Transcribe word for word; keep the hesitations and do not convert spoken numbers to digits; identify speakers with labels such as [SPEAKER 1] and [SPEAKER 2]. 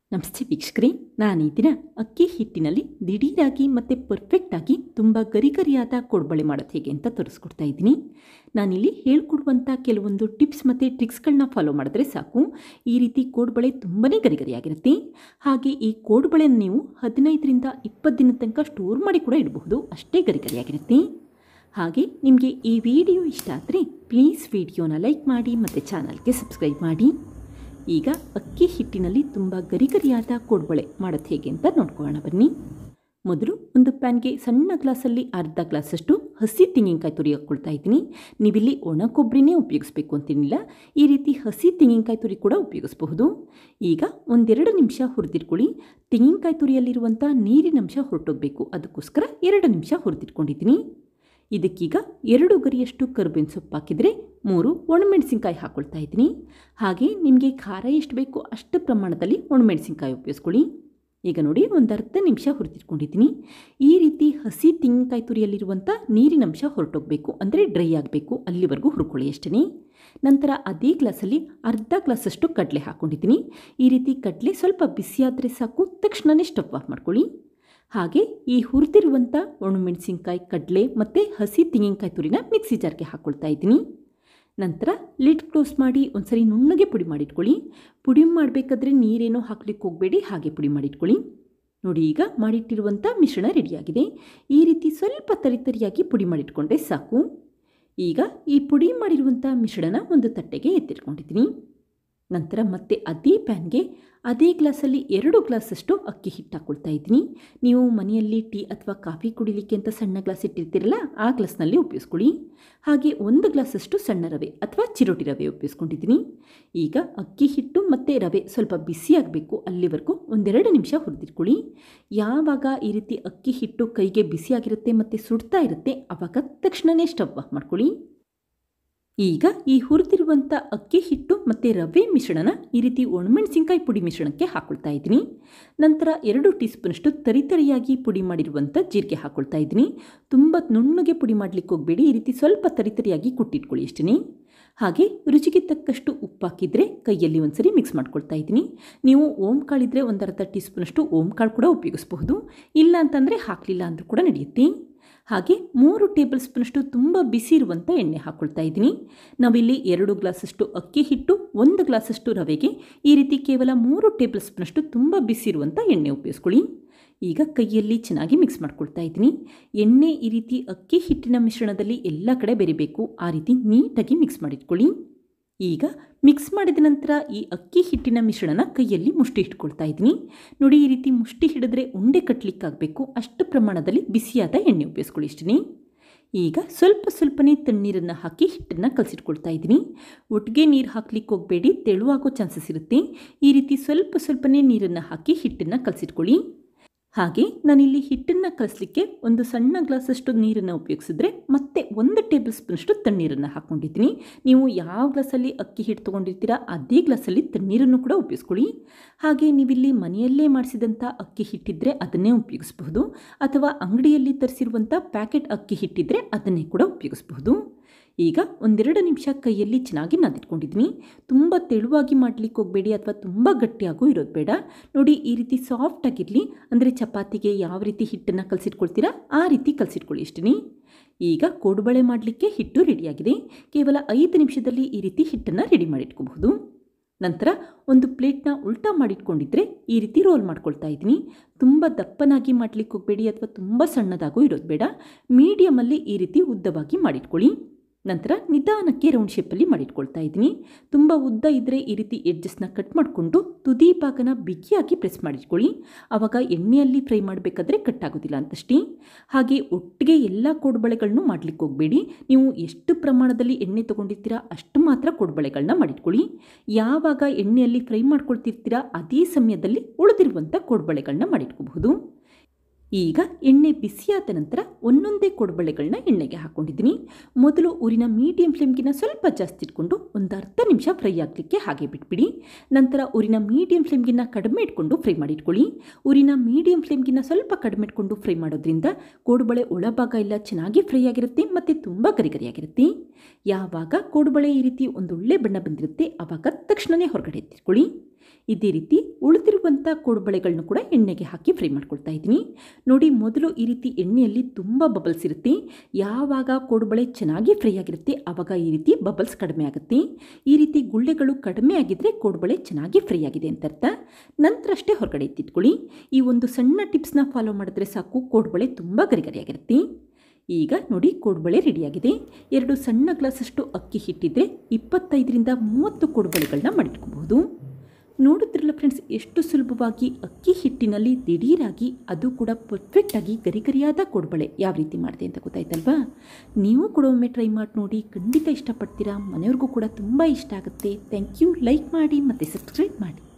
[SPEAKER 1] ನಮಸ್ತೆ ವೀಕ್ಷಕರೇ, ನಾನು ಈ ದಿನ ಅಕ್ಕಿ ಹಿಟ್ಟಿನಲ್ಲಿ ದಿಢೀರಾಗಿ ಮತ್ತು ಪರ್ಫೆಕ್ಟಾಗಿ ತುಂಬ ಗರಿಗರಿಯಾದ ಕೋಡ್ಬಳೆ ಮಾಡೋದು ಹೇಗೆ ಅಂತ ತೋರಿಸ್ಕೊಡ್ತಾ ಇದ್ದೀನಿ. ನಾನಿಲ್ಲಿ ಹೇಳ್ಕೊಡುವಂಥ ಕೆಲವೊಂದು ಟಿಪ್ಸ್ ಮತ್ತು ಟ್ರಿಕ್ಸ್ಗಳನ್ನ ಫಾಲೋ ಮಾಡಿದ್ರೆ ಸಾಕು, ಈ ರೀತಿ ಕೋಡ್ಬಳೆ ತುಂಬಾ ಗರಿಗರಿಯಾಗಿರುತ್ತೆ. ಹಾಗೆ ಈ ಕೋಡ್ಬಳೆನ ನೀವು ಹದಿನೈದರಿಂದ ಇಪ್ಪತ್ತು ದಿನದ ತನಕ ಸ್ಟೋರ್ ಮಾಡಿ ಕೂಡ ಇಡಬಹುದು, ಅಷ್ಟೇ ಗರಿಗರಿಯಾಗಿರುತ್ತೆ. ಹಾಗೆ ನಿಮಗೆ ಈ ವಿಡಿಯೋ ಇಷ್ಟ ಆದರೆ ಪ್ಲೀಸ್ ವಿಡಿಯೋನ ಲೈಕ್ ಮಾಡಿ ಮತ್ತು ಚಾನಲ್ಗೆ ಸಬ್ಸ್ಕ್ರೈಬ್ ಮಾಡಿ. ಈಗ ಅಕ್ಕಿ ಹಿಟ್ಟಿನಲ್ಲಿ ತುಂಬ ಗರಿಗರಿಯಾದ ಕೋಡ್ಬಳೆ ಮಾಡೋದು ಹೇಗೆ ಅಂತ ನೋಡ್ಕೊಳ್ಳೋಣ ಬನ್ನಿ. ಮೊದಲು ಒಂದು ಪ್ಯಾನ್ಗೆ ಸಣ್ಣ ಗ್ಲಾಸಲ್ಲಿ ಅರ್ಧ ಗ್ಲಾಸಷ್ಟು ಹಸಿ ತೆಂಗಿನಕಾಯಿ ತುರಿ ಹಾಕ್ಕೊಳ್ತಾ ಇದ್ದೀನಿ. ನೀವಿಲ್ಲಿ ಒಣ ಕೊಬ್ಬರಿನೇ ಉಪಯೋಗಿಸ್ಬೇಕು ಅಂತೇನಿಲ್ಲ, ಈ ರೀತಿ ಹಸಿ ತೆಂಗಿನಕಾಯಿ ತುರಿ ಕೂಡ ಉಪಯೋಗಿಸಬಹುದು. ಈಗ ಒಂದೆರಡು ನಿಮಿಷ ಹುರಿದಿಟ್ಕೊಳ್ಳಿ. ತೆಂಗಿನಕಾಯಿ ತುರಿಯಲ್ಲಿರುವಂಥ ನೀರಿನಂಶ ಹೊರಟೋಗಬೇಕು, ಅದಕ್ಕೋಸ್ಕರ ಎರಡು ನಿಮಿಷ ಹುರಿದಿಟ್ಕೊಂಡಿದ್ದೀನಿ. ಇದಕ್ಕೀಗ ಎರಡು ಗರಿಯಷ್ಟು ಕರಿಬೇವಿನ ಸೊಪ್ಪು ಹಾಕಿದರೆ ಮೂರು ಒಣಮೆಣಸಿನ್ಕಾಯಿ ಹಾಕ್ಕೊಳ್ತಾ ಇದ್ದೀನಿ. ಹಾಗೆ ನಿಮಗೆ ಖಾರ ಎಷ್ಟು ಬೇಕೋ ಅಷ್ಟು ಪ್ರಮಾಣದಲ್ಲಿ ಒಣಮೆಣಸಿನ್ಕಾಯಿ ಉಪಯೋಗಿಸ್ಕೊಳ್ಳಿ. ಈಗ ನೋಡಿ, ಒಂದು ಅರ್ಧ ನಿಮಿಷ ಹುರಿದಿಟ್ಕೊಂಡಿದ್ದೀನಿ. ಈ ರೀತಿ ಹಸಿ ತೆಂಗಿನಕಾಯಿ ತುರಿಯಲ್ಲಿರುವಂಥ ನೀರಿನಂಶ ಹೊರಟೋಗಬೇಕು, ಅಂದರೆ ಡ್ರೈ ಆಗಬೇಕು, ಅಲ್ಲಿವರೆಗೂ ಹುರ್ಕೊಳ್ಳಿ ಅಷ್ಟೇ. ನಂತರ ಅದೇ ಗ್ಲಾಸಲ್ಲಿ ಅರ್ಧ ಗ್ಲಾಸಷ್ಟು ಕಡಲೆ ಹಾಕ್ಕೊಂಡಿದ್ದೀನಿ. ಈ ರೀತಿ ಕಡಲೆ ಸ್ವಲ್ಪ ಬಿಸಿಯಾದರೆ ಸಾಕು, ತಕ್ಷಣವೇ ಸ್ಟವ್ ಆಫ್ ಮಾಡ್ಕೊಳ್ಳಿ. ಹಾಗೆ ಈ ಹುರಿದಿರುವಂಥ ಒಣಮೆಣಸಿನ್ಕಾಯಿ, ಕಡಲೆ ಮತ್ತು ಹಸಿ ತೆಂಗಿನಕಾಯಿ ತುರಿನ ಮಿಕ್ಸಿ ಜಾರ್ಗೆ ಹಾಕ್ಕೊಳ್ತಾ ಇದ್ದೀನಿ. ನಂತರ ಲಿಡ್ ಕ್ಲೋಸ್ ಮಾಡಿ ಒಂದ್ಸರಿ ನುಣ್ಣಗೆ ಪುಡಿ ಮಾಡಿಟ್ಕೊಳ್ಳಿ. ಪುಡಿ ಮಾಡಬೇಕಾದ್ರೆ ನೀರೇನೋ ಹಾಕ್ಲಿಕ್ಕೆ ಹೋಗಬೇಡಿ, ಹಾಗೆ ಪುಡಿ ಮಾಡಿಟ್ಕೊಳ್ಳಿ. ನೋಡಿ, ಈಗ ಮಾಡಿಟ್ಟಿರುವಂಥ ಮಿಶ್ರಣ ರೆಡಿಯಾಗಿದೆ. ಈ ರೀತಿ ಸ್ವಲ್ಪ ತರಿತರಿಯಾಗಿ ಪುಡಿ ಮಾಡಿಟ್ಕೊಂಡ್ರೆ ಸಾಕು. ಈಗ ಈ ಪುಡಿ ಮಾಡಿರುವಂಥ ಮಿಶ್ರಣ ಒಂದು ತಟ್ಟೆಗೆ ಎತ್ತಿಟ್ಕೊಂಡಿದ್ದೀನಿ. ನಂತರ ಮತ್ತೆ ಅದೇ ಪ್ಯಾನ್ಗೆ ಅದೇ ಗ್ಲಾಸಲ್ಲಿ ಎರಡು ಗ್ಲಾಸಷ್ಟು ಅಕ್ಕಿ ಹಿಟ್ಟು ಹಾಕ್ಕೊಳ್ತಾ ಇದ್ದೀನಿ. ನೀವು ಮನೆಯಲ್ಲಿ ಟೀ ಅಥವಾ ಕಾಫಿ ಕುಡಿಲಿಕ್ಕೆ ಅಂತ ಸಣ್ಣ ಗ್ಲಾಸ್ ಇಟ್ಟಿರ್ತೀರಲ್ಲ, ಆ ಗ್ಲಾಸ್ನಲ್ಲಿ ಉಪಯೋಗಿಸ್ಕೊಳ್ಳಿ. ಹಾಗೆ ಒಂದು ಗ್ಲಾಸಷ್ಟು ಸಣ್ಣ ರವೆ ಅಥವಾ ಚಿರೋಟಿ ರವೆ ಉಪಯೋಗಿಸ್ಕೊಂಡಿದ್ದೀನಿ. ಈಗ ಅಕ್ಕಿ ಹಿಟ್ಟು ಮತ್ತು ರವೆ ಸ್ವಲ್ಪ ಬಿಸಿಯಾಗಬೇಕು, ಅಲ್ಲಿವರೆಗೂ ಒಂದೆರಡು ನಿಮಿಷ ಹುರಿದಿಟ್ಕೊಳ್ಳಿ. ಯಾವಾಗ ಈ ರೀತಿ ಅಕ್ಕಿ ಹಿಟ್ಟು ಕೈಗೆ ಬಿಸಿಯಾಗಿರುತ್ತೆ ಮತ್ತು ಸುಡ್ತಾ ಇರುತ್ತೆ, ಆವಾಗ ತಕ್ಷಣವೇ ಸ್ಟವ್ ಆಫ್ ಮಾಡ್ಕೊಳ್ಳಿ. ಈಗ ಈ ಹುರಿದಿರುವಂಥ ಅಕ್ಕಿ ಹಿಟ್ಟು ಮತ್ತು ರವೆ ಮಿಶ್ರಣನ ಈ ರೀತಿ ಒಣಮೆಣಸಿನ್ಕಾಯಿ ಪುಡಿ ಮಿಶ್ರಣಕ್ಕೆ ಹಾಕ್ಕೊಳ್ತಾ ಇದ್ದೀನಿ. ನಂತರ ಎರಡು ಟೀ ಸ್ಪೂನಷ್ಟು ತರಿತರಿಯಾಗಿ ಪುಡಿ ಮಾಡಿರುವಂಥ ಜೀರಿಗೆ ಹಾಕ್ಕೊಳ್ತಾ ಇದ್ದೀನಿ. ತುಂಬ ನುಣ್ಣಗೆ ಪುಡಿ ಮಾಡಲಿಕ್ಕೆ ಹೋಗಬೇಡಿ, ಈ ರೀತಿ ಸ್ವಲ್ಪ ತರಿತರಿಯಾಗಿ ಕುಟ್ಟಿಟ್ಕೊಳ್ಳಿ ಅಷ್ಟೇ. ಹಾಗೆ ರುಚಿಗೆ ತಕ್ಕಷ್ಟು ಉಪ್ಪು ಹಾಕಿದರೆ ಕೈಯಲ್ಲಿ ಒಂದ್ಸರಿ ಮಿಕ್ಸ್ ಮಾಡ್ಕೊಳ್ತಾ ಇದ್ದೀನಿ. ನೀವು ಓಮ್ ಕಾಳಿದ್ರೆ ಒಂದು ಅರ್ಧ ಟೀ ಸ್ಪೂನಷ್ಟು ಓಮ್ ಕಾಳು ಕೂಡ ಉಪಯೋಗಿಸಬಹುದು, ಇಲ್ಲ ಅಂತಂದರೆ ಹಾಕಲಿಲ್ಲ ಅಂದರೂ ಕೂಡ ನಡೆಯುತ್ತೆ. ಹಾಗೆ ಮೂರು ಟೇಬಲ್ ಸ್ಪೂನಷ್ಟು ತುಂಬ ಬಿಸಿ ಇರುವಂಥ ಎಣ್ಣೆ ಹಾಕ್ಕೊಳ್ತಾ ಇದ್ದೀನಿ. ನಾವಿಲ್ಲಿ ಎರಡು ಗ್ಲಾಸಷ್ಟು ಅಕ್ಕಿ ಹಿಟ್ಟು, ಒಂದು ಗ್ಲಾಸಷ್ಟು ರವೆಗೆ ಈ ರೀತಿ ಕೇವಲ ಮೂರು ಟೇಬಲ್ ಸ್ಪೂನಷ್ಟು ತುಂಬ ಬಿಸಿ ಇರುವಂಥ ಎಣ್ಣೆ ಉಪಯೋಗಿಸ್ಕೊಳ್ಳಿ. ಈಗ ಕೈಯಲ್ಲಿ ಚೆನ್ನಾಗಿ ಮಿಕ್ಸ್ ಮಾಡ್ಕೊಳ್ತಾ ಇದ್ದೀನಿ. ಎಣ್ಣೆ ಈ ರೀತಿ ಅಕ್ಕಿ ಹಿಟ್ಟಿನ ಮಿಶ್ರಣದಲ್ಲಿ ಎಲ್ಲ ಕಡೆ ಬೆರಿಬೇಕು, ಆ ರೀತಿ ನೀಟಾಗಿ ಮಿಕ್ಸ್ ಮಾಡಿಟ್ಕೊಳ್ಳಿ. ಈಗ ಮಿಕ್ಸ್ ಮಾಡಿದ ನಂತರ ಈ ಅಕ್ಕಿ ಹಿಟ್ಟಿನ ಮಿಶ್ರಣನ ಕೈಯಲ್ಲಿ ಮುಷ್ಟಿ ಇಟ್ಕೊಳ್ತಾ ಇದ್ದೀನಿ. ನೋಡಿ, ಈ ರೀತಿ ಮುಷ್ಟಿ ಹಿಡಿದ್ರೆ ಉಂಡೆ ಕಟ್ಟಲಿಕ್ಕಾಗಬೇಕು, ಅಷ್ಟು ಪ್ರಮಾಣದಲ್ಲಿ ಬಿಸಿಯಾದ ಎಣ್ಣೆ ಉಪಯೋಗಿಸ್ಕೊಳ್ಳಿ ಅಷ್ಟೇ. ಈಗ ಸ್ವಲ್ಪ ಸ್ವಲ್ಪನೇ ತಣ್ಣೀರನ್ನು ಹಾಕಿ ಹಿಟ್ಟನ್ನು ಕಲಸಿಟ್ಕೊಳ್ತಾ ಇದ್ದೀನಿ. ಒಟ್ಟಿಗೆ ನೀರು ಹಾಕ್ಲಿಕ್ಕೆ ಹೋಗಬೇಡಿ, ತೆಳುವಾಗೋ ಚಾನ್ಸಸ್ ಇರುತ್ತೆ. ಈ ರೀತಿ ಸ್ವಲ್ಪ ಸ್ವಲ್ಪನೇ ನೀರನ್ನು ಹಾಕಿ ಹಿಟ್ಟನ್ನು ಕಲಸಿಟ್ಕೊಳ್ಳಿ. ಹಾಗೆ ನಾನಿಲ್ಲಿ ಹಿಟ್ಟನ್ನು ಕಲಿಸಲಿಕ್ಕೆ ಒಂದು ಸಣ್ಣ ಗ್ಲಾಸಷ್ಟು ನೀರನ್ನು ಉಪಯೋಗಿಸಿದ್ರೆ ಮತ್ತೆ ಒಂದು ಟೇಬಲ್ ಸ್ಪೂನಷ್ಟು ತಣ್ಣೀರನ್ನು ಹಾಕ್ಕೊಂಡಿದ್ದೀನಿ. ನೀವು ಯಾವ ಗ್ಲಾಸಲ್ಲಿ ಅಕ್ಕಿ ಹಿಟ್ಟು ತೊಗೊಂಡಿರ್ತೀರಾ ಅದೇ ಗ್ಲಾಸಲ್ಲಿ ತಣ್ಣೀರನ್ನು ಕೂಡ ಉಪಯೋಗಿಸ್ಕೊಳ್ಳಿ. ಹಾಗೆ ನೀವಿಲ್ಲಿ ಮನೆಯಲ್ಲೇ ಮಾಡಿಸಿದಂಥ ಅಕ್ಕಿ ಹಿಟ್ಟಿದ್ರೆ ಅದನ್ನೇ ಉಪಯೋಗಿಸಬಹುದು, ಅಥವಾ ಅಂಗಡಿಯಲ್ಲಿ ತರಿಸಿರುವಂಥ ಪ್ಯಾಕೆಟ್ ಅಕ್ಕಿ ಹಿಟ್ಟಿದ್ರೆ ಅದನ್ನೇ ಕೂಡ ಉಪಯೋಗಿಸಬಹುದು. ಈಗ ಒಂದೆರಡು ನಿಮಿಷ ಕೈಯಲ್ಲಿ ಚೆನ್ನಾಗಿ ನಾದಿಟ್ಕೊಂಡಿದ್ದೀನಿ. ತುಂಬ ತೆಳುವಾಗಿ ಮಾಡಲಿಕ್ಕೆ ಹೋಗಬೇಡಿ, ಅಥವಾ ತುಂಬ ಗಟ್ಟಿಯಾಗೂ ಇರೋದು ಬೇಡ. ನೋಡಿ, ಈ ರೀತಿ ಸಾಫ್ಟ್ ಆಗಿರಲಿ, ಅಂದರೆ ಚಪಾತಿಗೆ ಯಾವ ರೀತಿ ಹಿಟ್ಟನ್ನು ಕಲಸಿಟ್ಕೊಳ್ತೀರಾ ಆ ರೀತಿ ಕಲಸಿಟ್ಕೊಳ್ಳಿ ಅಷ್ಟೇ. ಈಗ ಕೋಡುಬಳೆ ಮಾಡಲಿಕ್ಕೆ ಹಿಟ್ಟು ರೆಡಿಯಾಗಿದೆ. ಕೇವಲ ಐದು ನಿಮಿಷದಲ್ಲಿ ಈ ರೀತಿ ಹಿಟ್ಟನ್ನು ರೆಡಿ ಮಾಡಿಟ್ಕೋಬಹುದು. ನಂತರ ಒಂದು ಪ್ಲೇಟ್ನ ಉಲ್ಟಾ ಮಾಡಿಟ್ಕೊಂಡಿದ್ರೆ ಈ ರೀತಿ ರೋಲ್ ಮಾಡ್ಕೊಳ್ತಾ ಇದ್ದೀನಿ. ತುಂಬ ದಪ್ಪನಾಗಿ ಮಾಡಲಿಕ್ಕೆ ಹೋಗಬೇಡಿ, ಅಥವಾ ತುಂಬ ಸಣ್ಣದಾಗೂ ಇರೋದು ಬೇಡ. ಮೀಡಿಯಮಲ್ಲಿ ಈ ರೀತಿ ಉದ್ದವಾಗಿ ಮಾಡಿಟ್ಕೊಳ್ಳಿ. ನಂತರ ನಿಧಾನಕ್ಕೆ ರೌಂಡ್ ಶೇಪಲ್ಲಿ ಮಾಡಿಟ್ಕೊಳ್ತಾ ಇದ್ದೀನಿ. ತುಂಬ ಉದ್ದ ಇದ್ದರೆ ಈ ರೀತಿ ಎಡ್ಜಸ್ನ ಕಟ್ ಮಾಡಿಕೊಂಡು ತುದಿ ಭಾಗನ ಬಿಗಿಯಾಗಿ ಪ್ರೆಸ್ ಮಾಡಿಟ್ಕೊಳ್ಳಿ, ಆವಾಗ ಎಣ್ಣೆಯಲ್ಲಿ ಫ್ರೈ ಮಾಡಬೇಕಾದ್ರೆ ಕಟ್ಟಾಗೋದಿಲ್ಲ ಅಂತಷ್ಟೇ. ಹಾಗೆ ಒಟ್ಟಿಗೆ ಎಲ್ಲ ಕೋಡುಬಳೆಗಳನ್ನು ಮಾಡಲಿಕ್ಕೆ ಹೋಗಬೇಡಿ. ನೀವು ಎಷ್ಟು ಪ್ರಮಾಣದಲ್ಲಿ ಎಣ್ಣೆ ತೊಗೊಂಡಿರ್ತೀರಾ ಅಷ್ಟು ಮಾತ್ರ ಕೋಡುಬಳೆಗಳನ್ನ ಮಾಡಿಟ್ಕೊಳ್ಳಿ. ಯಾವಾಗ ಎಣ್ಣೆಯಲ್ಲಿ ಫ್ರೈ ಮಾಡ್ಕೊಳ್ತಿರ್ತೀರಾ ಅದೇ ಸಮಯದಲ್ಲಿ ಉಳಿದಿರುವಂಥ ಕೋಡುಬಳೆಗಳನ್ನ ಮಾಡಿಟ್ಕೋಬಹುದು. ಈಗ ಎಣ್ಣೆ ಬಿಸಿಯಾದ ನಂತರ ಒಂದೊಂದೇ ಕೋಡುಬಳೆಗಳನ್ನ ಎಣ್ಣೆಗೆ ಹಾಕ್ಕೊಂಡಿದ್ದೀನಿ. ಮೊದಲು ಊರಿನ ಮೀಡಿಯಂ ಫ್ಲೇಮ್ಗಿನ ಸ್ವಲ್ಪ ಜಾಸ್ತಿ ಇಟ್ಕೊಂಡು ಒಂದು ಅರ್ಧ ನಿಮಿಷ ಫ್ರೈ ಆಗಲಿಕ್ಕೆ ಹಾಗೆ ಬಿಟ್ಬಿಡಿ. ನಂತರ ಊರಿನ ಮೀಡಿಯಂ ಫ್ಲೇಮ್ಗಿನ ಕಡಿಮೆ ಇಟ್ಕೊಂಡು ಫ್ರೈ ಮಾಡಿಟ್ಕೊಳ್ಳಿ. ಊರಿನ ಮೀಡಿಯಂ ಫ್ಲೇಮ್ಗಿನ ಸ್ವಲ್ಪ ಕಡಿಮೆ ಇಟ್ಕೊಂಡು ಫ್ರೈ ಮಾಡೋದ್ರಿಂದ ಕೋಡುಬಳೆ ಒಳಭಾಗ ಎಲ್ಲ ಚೆನ್ನಾಗಿ ಫ್ರೈ ಆಗಿರುತ್ತೆ ಮತ್ತು ತುಂಬ ಗರಿಗರಿಯಾಗಿರುತ್ತೆ. ಯಾವಾಗ ಕೋಡುಬಳೆ ಈ ರೀತಿ ಒಂದೊಳ್ಳೆ ಬಣ್ಣ ಬಂದಿರುತ್ತೆ ಆವಾಗ ತಕ್ಷಣವೇ ಹೊರಗಡೆ ಎತ್ತಿಟ್ಕೊಳ್ಳಿ. ಇದೇ ರೀತಿ ಉಳಿದಿರುವಂಥ ಕೋಡುಬಳೆಗಳನ್ನು ಕೂಡ ಎಣ್ಣೆಗೆ ಹಾಕಿ ಫ್ರೈ ಮಾಡ್ಕೊಳ್ತಾ ಇದ್ದೀನಿ. ನೋಡಿ, ಮೊದಲು ಈ ರೀತಿ ಎಣ್ಣೆಯಲ್ಲಿ ತುಂಬ ಬಬಲ್ಸ್ ಇರುತ್ತೆ. ಯಾವಾಗ ಕೋಡುಬಳೆ ಚೆನ್ನಾಗಿ ಫ್ರೈ ಆಗಿರುತ್ತೆ ಆವಾಗ ಈ ರೀತಿ ಬಬಲ್ಸ್ ಕಡಿಮೆ ಆಗುತ್ತೆ. ಈ ರೀತಿ ಗುಳ್ಳೆಗಳು ಕಡಿಮೆ ಆಗಿದ್ದರೆ ಕೋಡುಬಳೆ ಚೆನ್ನಾಗಿ ಫ್ರೈ ಆಗಿದೆ ಅಂತ ಅರ್ಥ. ನಂತರ ಅಷ್ಟೇ ಹೊರಗಡೆ ಎತ್ತಿಟ್ಕೊಳ್ಳಿ. ಈ ಒಂದು ಸಣ್ಣ ಟಿಪ್ಸ್ನ ಫಾಲೋ ಮಾಡಿದ್ರೆ ಸಾಕು, ಕೋಡುಬಳೆ ತುಂಬ ಗರಿಗರಿಯಾಗಿರುತ್ತೆ. ಈಗ ನೋಡಿ, ಕೋಡುಬಳೆ ರೆಡಿಯಾಗಿದೆ. ಎರಡು ಸಣ್ಣ ಗ್ಲಾಸಷ್ಟು ಅಕ್ಕಿ ಹಿಟ್ಟಿದ್ರೆ ಇಪ್ಪತ್ತೈದರಿಂದ ಮೂವತ್ತು ಕೋಡುಬಳೆಗಳನ್ನ ಮಾಡಿಟ್ಕೋಬಹುದು. ನೋಡುತ್ತಿರಲ್ಲ ಫ್ರೆಂಡ್ಸ್, ಎಷ್ಟು ಸುಲಭವಾಗಿ ಅಕ್ಕಿ ಹಿಟ್ಟಿನಲ್ಲಿ ದಿಢೀರಾಗಿ, ಅದು ಕೂಡ ಪರ್ಫೆಕ್ಟಾಗಿ ಗರಿಗರಿಯಾದ ಕೋಡುಬಳೆ ಯಾವ ರೀತಿ ಮಾಡಿದೆ ಅಂತ ಗೊತ್ತಾಯ್ತಲ್ವಾ? ನೀವು ಕೂಡ ಒಮ್ಮೆ ಟ್ರೈ ಮಾಡಿ ನೋಡಿ, ಖಂಡಿತ ಇಷ್ಟಪಡ್ತೀರಾ. ಮನೆಯವ್ರಿಗೂ ಕೂಡ ತುಂಬ ಇಷ್ಟ ಆಗುತ್ತೆ. Thank you. ಲೈಕ್ ಮಾಡಿ ಮತ್ತು ಸಬ್ಸ್ಕ್ರೈಬ್ ಮಾಡಿ.